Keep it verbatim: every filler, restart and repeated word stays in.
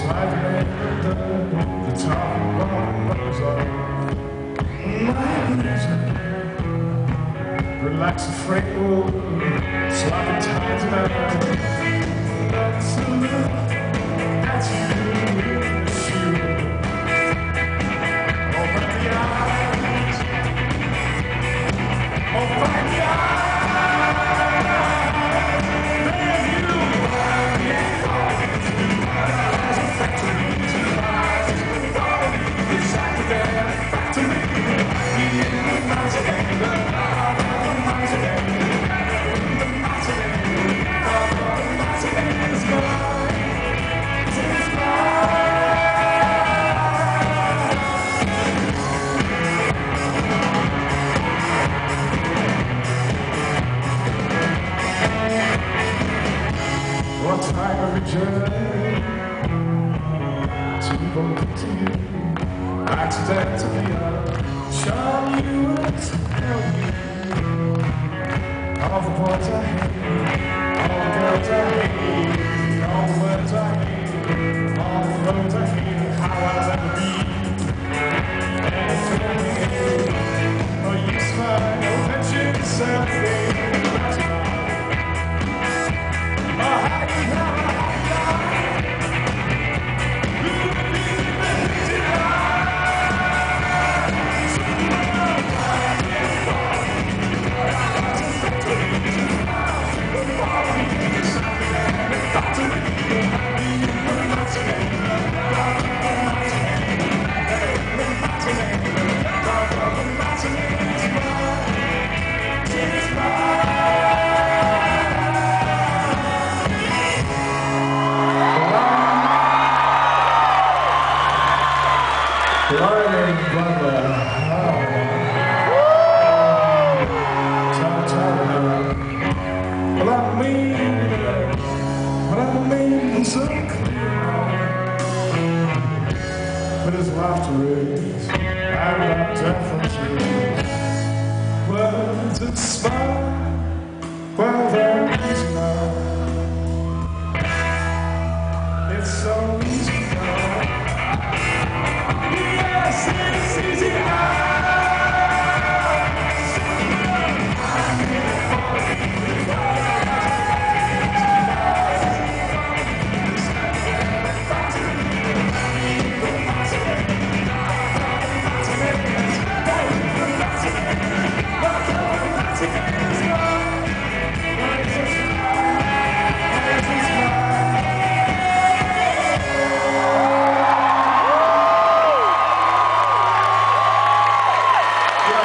sliding under the top bars of my illusion. Relax the framework, sloppy times and I love to look at you, shoot. Open the eyes, open the eyes. There you are, yeah. As a factory to rise, it's like that factory. In the mountain, the what time of a journey to bump into you accidentally? I'll show you what to tell you. All the boys I hate, all the girls I hate, all the words I hate, all the roads I hate, how I'll ever be. And it's only oh, you smile, mention something. But his laughter is, I love death and words that smile. Well,